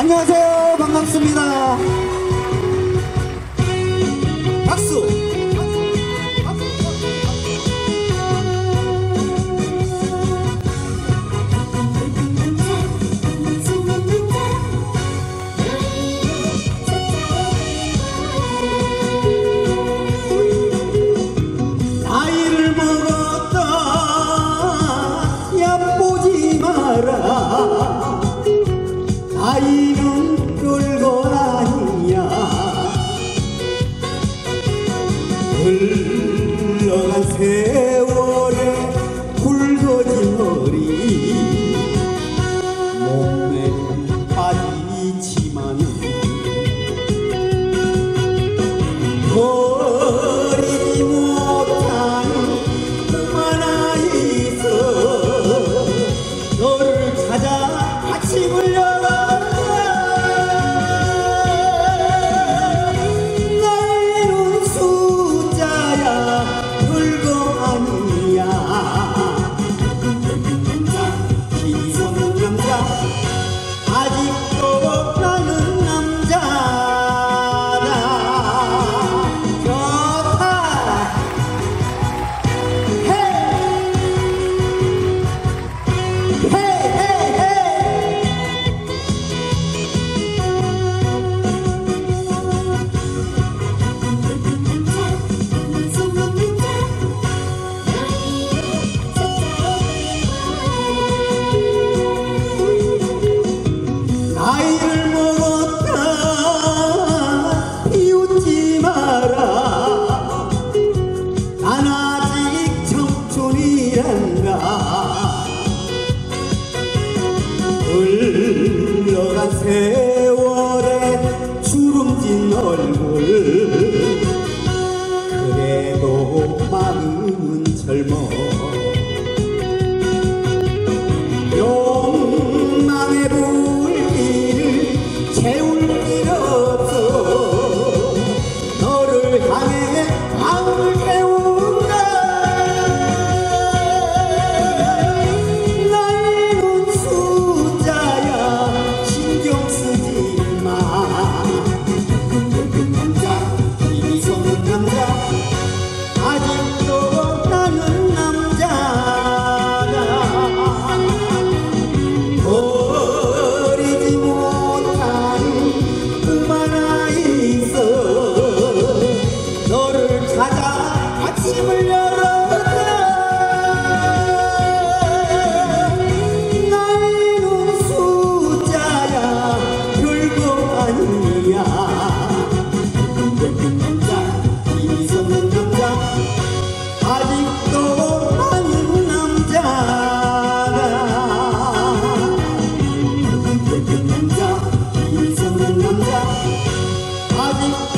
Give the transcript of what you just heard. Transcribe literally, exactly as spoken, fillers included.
안녕하세요. 반갑습니다. 박수. 나이를 먹었다 얕보지 마라. 나이는 별거 아니야. 흘러간 세월에 굵어진 머리 몸매는 빠지지만 버리지 못한 꿈 하나 있어. 너를 찾아 아침을 열어. 나이는 숫자야 별거 아니야. 힘이 솟는 남자 아직도 나는 남자다. 좋다. 헤이 헤이 헤이 헤이. 나이를 먹었다 비웃지 마라. 난 아직 청춘이란다. 흘러간 세월에 주름진 얼굴 그래도 마음은 젊어. 욕망의 불길을 채울 길 없어. 너를 향해 마음을 태운다. 나이는 숫자야 신경 쓰지 마. 남자 힘이 솟는 남자 아직도 나는 남자다. 버리지 못한 꿈 하나 있어. 너를 찾아 아침을 열었다. 나이는 숫자야 별거 아니야. 남자 힘이 솟는 남자 아직도 나는 남자다. 남자 힘이 솟는 남자 아직도